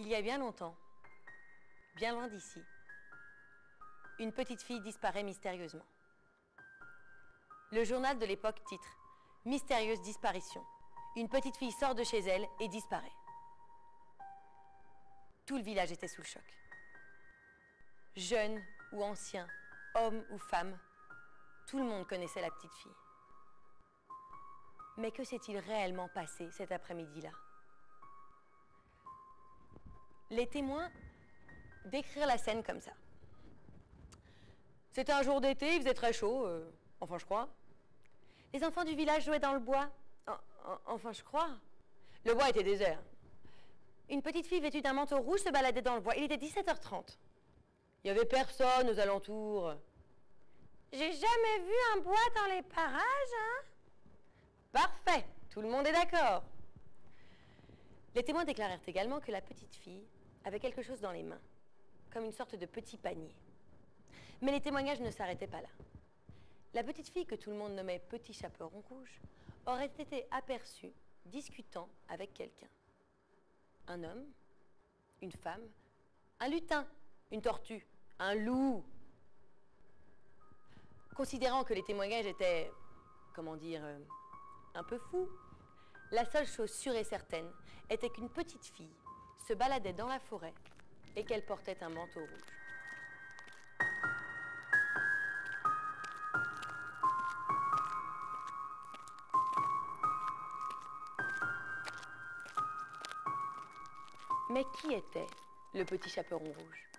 Il y a bien longtemps, bien loin d'ici, une petite fille disparaît mystérieusement. Le journal de l'époque titre « Mystérieuse disparition. Une petite fille sort de chez elle et disparaît ». Tout le village était sous le choc. Jeunes ou anciens, hommes ou femmes, tout le monde connaissait la petite fille. Mais que s'est-il réellement passé cet après-midi-là? Les témoins décrivent la scène comme ça. C'était un jour d'été, il faisait très chaud, enfin je crois. Les enfants du village jouaient dans le bois, enfin je crois. Le bois était désert. Une petite fille vêtue d'un manteau rouge se baladait dans le bois. Il était 17h30. Il n'y avait personne aux alentours. J'ai jamais vu un bois dans les parages, hein? Parfait, tout le monde est d'accord. Les témoins déclarèrent également que la petite fille avait quelque chose dans les mains, comme une sorte de petit panier. Mais les témoignages ne s'arrêtaient pas là. La petite fille que tout le monde nommait Petit Chaperon Rouge aurait été aperçue discutant avec quelqu'un. Un homme, une femme, un lutin, une tortue, un loup. Considérant que les témoignages étaient, comment dire, un peu fous, la seule chose sûre et certaine était qu'une petite fille se baladait dans la forêt et qu'elle portait un manteau rouge. Mais qui était le Petit Chaperon Rouge?